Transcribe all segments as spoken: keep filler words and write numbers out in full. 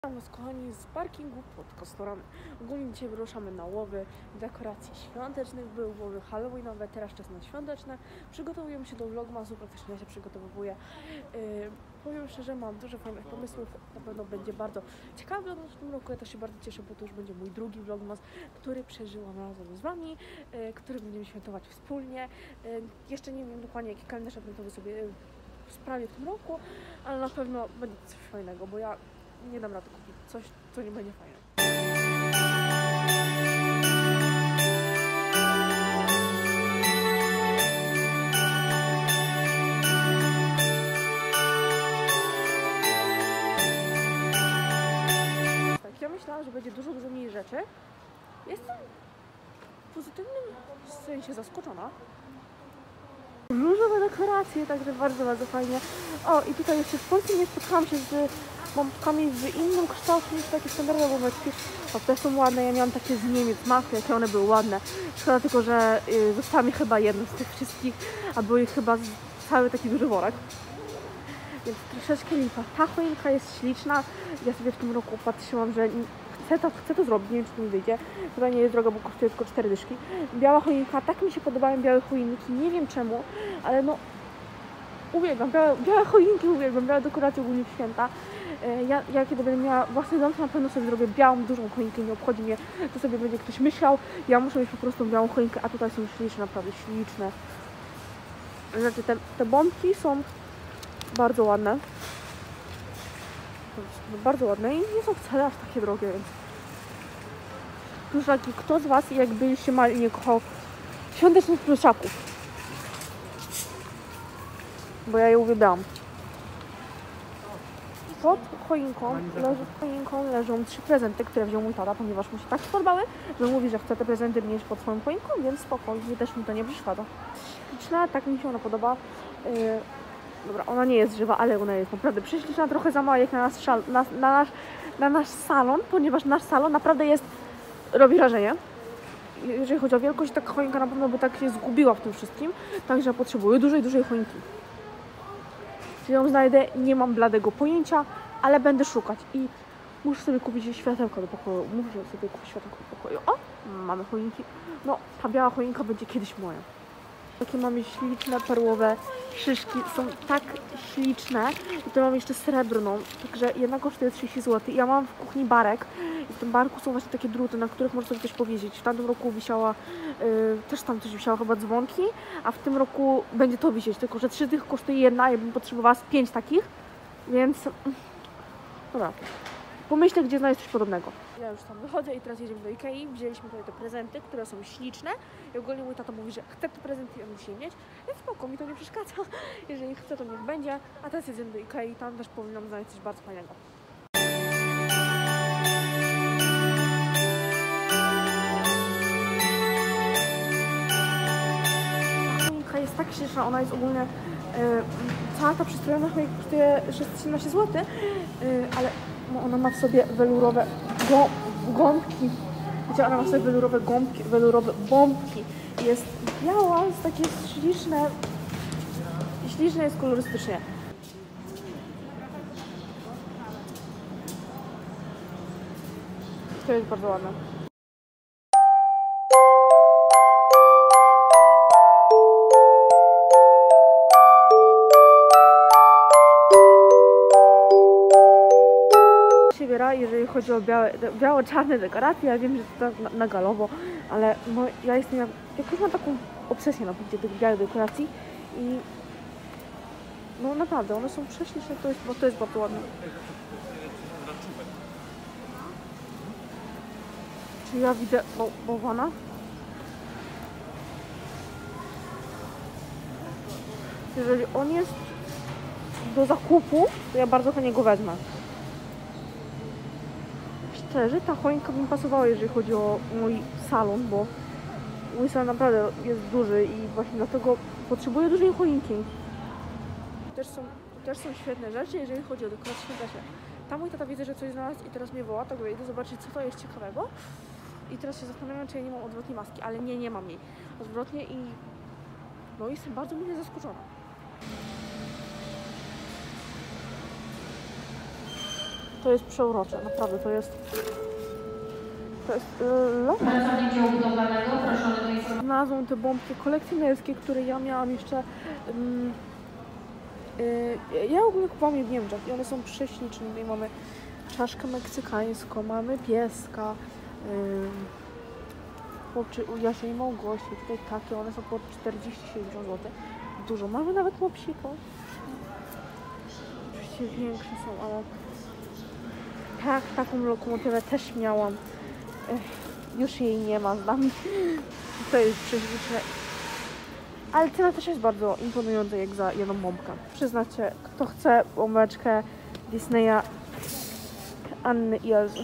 Witam Was, kochani, z parkingu pod Kostorami. Ogólnie dzisiaj wyruszamy na łowy dekoracji świątecznych, były łowy halloweenowe, teraz czas na świąteczne. Przygotowujemy się do vlogmasu, praktycznie ja się przygotowuję. Yy, powiem szczerze, mam dużo fajnych pomysłów, na pewno będzie bardzo ciekawy w tym roku. Ja też się bardzo cieszę, bo to już będzie mój drugi vlogmas, który przeżyłam razem z Wami, yy, który będziemy świętować wspólnie. Yy, jeszcze nie wiem dokładnie, jaki kalendarz adwentowy sobie yy, sprawię w tym roku, ale na pewno będzie coś fajnego, bo ja nie dam rady kupić coś, co nie będzie fajne. Tak, ja myślałam, że będzie dużo, dużo mniej rzeczy. Jestem w pozytywnym sensie zaskoczona. Różowe dekoracje, także bardzo, bardzo fajnie. O, i tutaj jeszcze w Polsce nie spotkałam się z bombkami w innym kształcie niż takie standardowe bombeczki. O, te są ładne, ja miałam takie z Niemiec, matki, jakie one były ładne. Szkoda tylko, że y, została mi chyba jedna z tych wszystkich, a był ich chyba cały taki duży worek. Więc troszeczkę lipa. Ta choinka jest śliczna. Ja sobie w tym roku patrzyłam, że chcę to, chcę to zrobić, nie wiem, czy to mi wyjdzie. Chyba nie jest droga, bo kosztuje tylko cztery dyszki. Biała choinka, tak mi się podobają białe choinki, nie wiem czemu, ale no uwielbiam, białe, białe choinki uwielbiam, białe dekoracje ogólnie w święta. Ja, ja kiedy będę miała własny dom, to na pewno sobie zrobię białą, dużą choinkę, nie obchodzi mnie, to sobie będzie ktoś myślał. Ja muszę mieć po prostu białą choinkę, a tutaj są śliczne, naprawdę śliczne. Znaczy te, te bombki są bardzo ładne. Bardzo ładne i nie są wcale aż takie drogie, więc... Pluszaki, kto z Was, jak byliście mali, nie kochał świątecznych pluszaków? Bo ja je uwielbiałam. Pod choinką, leży, choinką leżą trzy prezenty, które wziął mój tata, ponieważ mu się tak spodobały, że mówi, że chce te prezenty mieć pod swoją choinką, więc spokojnie, też mi to nie przeszkadza. Śliczna, tak mi się ona podoba. Yy, dobra, ona nie jest żywa, ale ona jest naprawdę prześliczna, trochę za mała jak na, nas, na, na, nasz, na nasz salon, ponieważ nasz salon naprawdę jest, robi wrażenie. Jeżeli chodzi o wielkość, taka choinka na pewno by tak się zgubiła w tym wszystkim, także potrzebuję dużej, dużej choinki. Czy ją znajdę? Nie mam bladego pojęcia, ale będę szukać i muszę sobie kupić światełko do pokoju. Muszę sobie kupić światełko do pokoju. O! Mamy choinki. No, ta biała choinka będzie kiedyś moja. Takie mamy śliczne, perłowe szyszki. Są tak śliczne. I tu mam jeszcze srebrną. Także jedna kosztuje trzydzieści złotych. Ja mam w kuchni barek. I w tym barku są właśnie takie druty, na których można sobie coś powiedzieć. W tamtym roku wisiała, yy, też tam coś wisiało, chyba dzwonki. A w tym roku będzie to wisieć. Tylko że trzy tych kosztuje jedna. Ja bym potrzebowała z pięć takich. Więc... Dobra. Pomyślę, gdzie znaleźć coś podobnego. Ja już tam wychodzę i teraz jedziemy do Ikei. Wzięliśmy tutaj te prezenty, które są śliczne. I ogólnie mój tata mówi, że chce te prezenty i on musi je mieć. Więc spoko, mi to nie przeszkadza. Jeżeli chce, to niech będzie. A teraz jedziemy do Ikei. Tam też powinnam znaleźć coś bardzo fajnego. Ta choinka jest tak śliczna. Ona jest ogólnie... Yy, cała ta przystrojona choinka kosztuje siedemnaście złotych. Yy, ale... Ona ma w sobie welurowe gąbki. Wiecie, ona ma w sobie welurowe gąbki, welurowe bombki. Jest biała, jest takie śliczne. Śliczne jest kolorystycznie. To jest bardzo ładne. Jeżeli chodzi o białe, biało-czarne dekoracje, ja wiem, że to tak na, na galowo, ale no, ja jestem jak, jakoś mam taką obsesję na punkcie tych białych dekoracji i no naprawdę, one są prześliczne, to jest, bo to jest bardzo ładne. Czy ja widzę bałwana? Jeżeli on jest do zakupu, to ja bardzo chętnie go wezmę. Szczerze, ta choinka mi pasowała, jeżeli chodzi o mój salon, bo mój salon naprawdę jest duży i właśnie dlatego potrzebuję dużej choinki. To też są, to też są świetne rzeczy, jeżeli chodzi o dekorację świąteczne. Tam mój tata widzę, że coś znalazł i teraz mnie woła, tak idę zobaczyć, co to jest ciekawego. I teraz się zastanawiam, czy ja nie mam odwrotnej maski, ale nie, nie mam jej. Odwrotnie i no jestem bardzo mile zaskoczona. To jest przeurocze, naprawdę, to jest... To jest yy, lot. Pracownik dzieła budowlanego, proszony do informacji. Znalazłam te bombki kolekcjonerskie, które ja miałam jeszcze... Yy, yy, ja ogólnie kupowałam je w Niemczech i one są prześliczne. Tutaj mamy czaszkę meksykańską, mamy pieska, yy, chłopczy, u Jasi i Małgosi, tutaj takie, one są po czterdzieści siedemdziesiąt złotych. Dużo, mamy nawet łopsika. Oczywiście większe są, ale... Tak, taką lokomotywę też miałam. Ech, już jej nie ma z nami. To jest prześliczne. Ale cena też jest bardzo imponująca jak za jedną bombkę. Przyznacie, kto chce bombeczkę Disneya Anny i Elzy.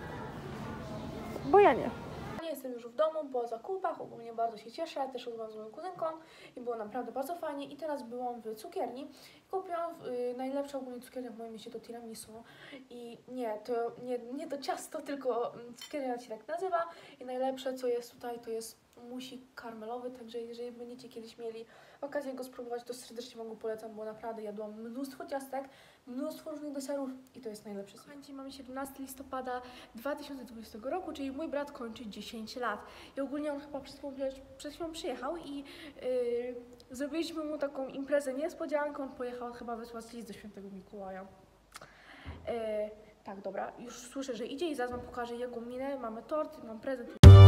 Bo ja nie. Jestem już w domu po zakupach, ogólnie bardzo się cieszę, też rozmawiam z moją kuzynką i było naprawdę bardzo fajnie i teraz byłam w cukierni. Kupiłam y, najlepsza ogólnie cukiernia w moim mieście to tiramisu i nie, to nie, nie to ciasto, tylko cukiernia się tak nazywa i najlepsze co jest tutaj to jest musik karmelowy, także jeżeli będziecie kiedyś mieli okazję go spróbować, to serdecznie Wam go polecam, bo naprawdę jadłam mnóstwo ciastek, mnóstwo różnych deserów i to jest najlepsze. Słuchajcie, mamy siedemnastego listopada dwa tysiące dwudziestego roku, czyli mój brat kończy dziesięć lat i ogólnie on chyba przed chwilą, przed chwilą przyjechał i yy, zrobiliśmy mu taką imprezę niespodziankę, on pojechał chyba wysłać list do świętego Mikołaja. Yy, tak, dobra, już słyszę, że idzie i zaraz Wam pokażę jego minę, mamy tort, mam prezent.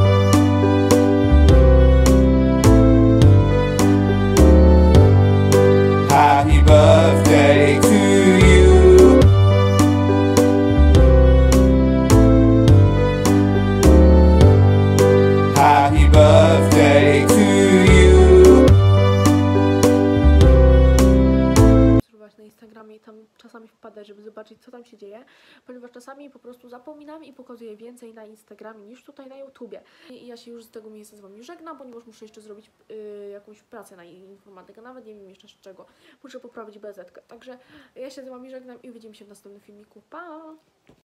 Happy birthday to you. Happy birthday to you. Na Instagramie i tam czasami wpadać, żeby zobaczyć, co tam się dzieje, ponieważ czasami po prostu zapominam i pokazuję więcej na Instagramie niż tutaj na YouTubie. I ja się już z tego miejsca z Wami żegnam, ponieważ muszę jeszcze zrobić yy, jakąś pracę na informatykę, nawet nie wiem jeszcze z czego. Muszę poprawić bezetkę. Także ja się z Wami żegnam i widzimy się w następnym filmiku. Pa!